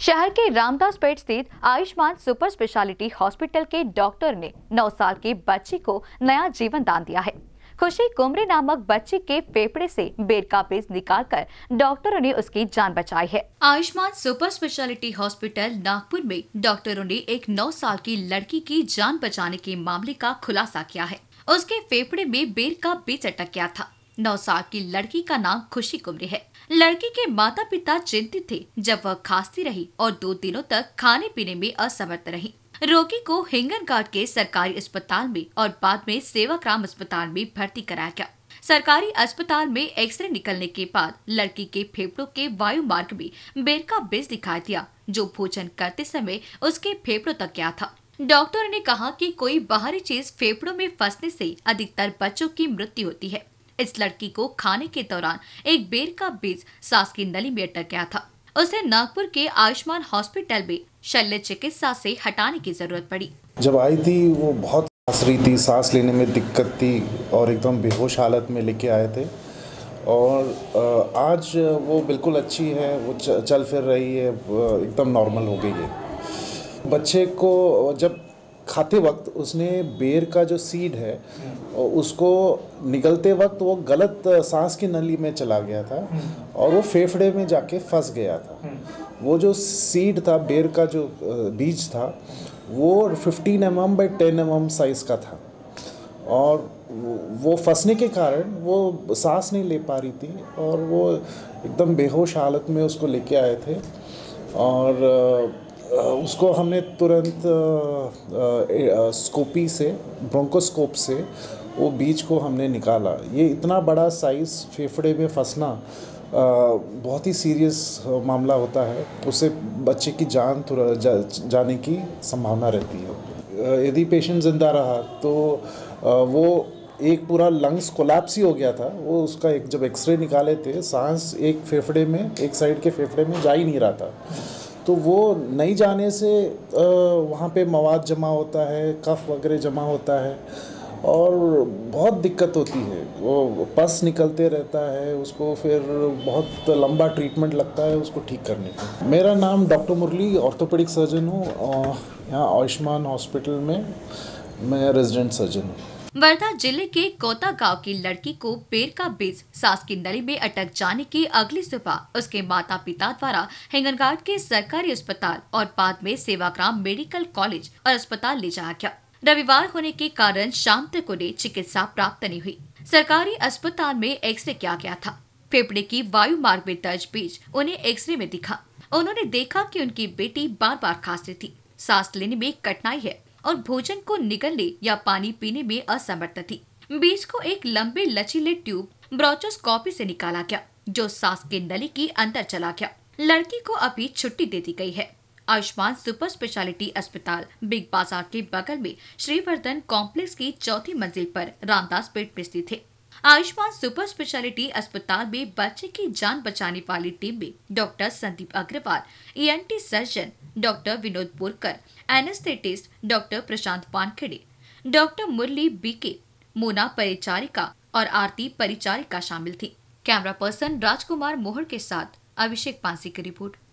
शहर के रामदासपेट स्थित आयुष्मान सुपर स्पेशलिटी हॉस्पिटल के डॉक्टर ने 9 साल के बच्ची को नया जीवन दान दिया है। खुशी कुमरे नामक बच्ची के फेफड़े से बेर का पीस निकालकर डॉक्टरों ने उसकी जान बचाई है। Ayushman super speciality hospital Nagpur में डॉक्टरों ने एक 9 साल की लड़की की जान बचाने के मामले का खुलासा किया है। उसके फेफड़े में बेर का बीज अटक गया था। 9 साल की लड़की का नाम खुशी कुमरे है। लड़की के माता पिता चिंतित थे जब वह खांसती रही और 2 दिनों तक खाने पीने में असमर्थ रही। रोगी को हिंगनघाट के सरकारी अस्पताल में और बाद में सेवाग्राम अस्पताल में भर्ती कराया गया। सरकारी अस्पताल में एक्सरे निकलने के बाद लड़की के फेफड़ों के वायु मार्ग में बेर का बीज दिखाई दिया, जो भोजन करते समय उसके फेफड़ों तक गया था। डॉक्टर ने कहा कि कोई बाहरी चीज फेफड़ों में फंसने से अधिकतर बच्चों की मृत्यु होती है। इस लड़की को खाने के दौरान एक बेर का बीज सांस की नली में अटक गया था। उसे नागपुर के आयुष्मान हॉस्पिटल में शल्य चिकित्सा से हटाने की जरूरत पड़ी। जब आई थी वो बहुत खांस रही थी, सांस लेने में दिक्कत थी और एकदम बेहोश हालत में लेके आए थे। और आज वो बिल्कुल अच्छी है, वो चल फिर रही है, एकदम नॉर्मल हो गई है। बच्चे को जब खाते वक्त उसने बेर का जो सीड है उसको निगलते वक्त वो गलत सांस की नली में चला गया था और वो फेफड़े में जाके फंस गया था। वो जो सीड था, बेर का जो बीज था, वो 15 mm by 10 mm साइज का था और वो फंसने के कारण वो सांस नहीं ले पा रही थी और वो एकदम बेहोश हालत में उसको लेके आए थे। और उसको हमने तुरंत स्कोपी से, ब्रोंकोस्कोप से वो बीज को हमने निकाला। ये इतना बड़ा साइज़ फेफड़े में फंसना बहुत ही सीरियस मामला होता है, उससे बच्चे की जान जाने की संभावना रहती है। यदि पेशेंट जिंदा रहा तो वो एक पूरा लंग्स कोलैप्स ही हो गया था। वो उसका एक जब एक्सरे निकाले थे, सांस एक फेफड़े में, एक साइड के फेफड़े में जा ही नहीं रहा था। तो वो नहीं जाने से वहाँ पे मवाद जमा होता है, कफ वगैरह जमा होता है और बहुत दिक्कत होती है। वो पस निकलते रहता है, उसको फिर बहुत लंबा ट्रीटमेंट लगता है उसको ठीक करने का। मेरा नाम डॉक्टर मुरली, ऑर्थोपेडिक सर्जन हूँ। यहाँ आयुष्मान हॉस्पिटल में मैं रेजिडेंट सर्जन हूँ। वर्धा जिले के कोता गांव की लड़की को बेर का बीज सांस की नली में अटक जाने की अगली सुबह उसके माता पिता द्वारा हिंगनघाट के सरकारी अस्पताल और बाद में सेवाग्राम मेडिकल कॉलेज और अस्पताल ले जाया गया। रविवार होने के कारण शाम तक उन्हें चिकित्सा प्राप्त नहीं हुई। सरकारी अस्पताल में एक्सरे किया गया था। फेफड़े की वायु मार्ग में दर्ज बीज उन्हें एक्सरे में दिखा। उन्होंने देखा कि उनकी बेटी बार बार खांस रही थी, सांस लेने में कठिनाई है और भोजन को निगलने या पानी पीने में असमर्थ थी। बीज को एक लंबे लचीले ट्यूब ब्रोंकोस्कोपी से निकाला गया, जो सांस के नली के अंदर चला गया। लड़की को अभी छुट्टी दे दी गई है। आयुष्मान सुपर स्पेशलिटी अस्पताल बिग बाजार के बगल में श्रीवर्धन कॉम्प्लेक्स की 4थी मंजिल पर रामदासपेट में स्थित है। आयुष्मान सुपर स्पेशलिटी अस्पताल में बच्चे की जान बचाने वाली टीम में doctor Sandeep Agarwal, ENT surgeon doctor Vinod Borkar, anaesthetist doctor Prashant Wankhede, doctor Murali BK, Mona परिचारिका और आरती परिचारिका शामिल थी। कैमरा पर्सन राजकुमार मोहर के साथ अभिषेक पांसी की रिपोर्ट।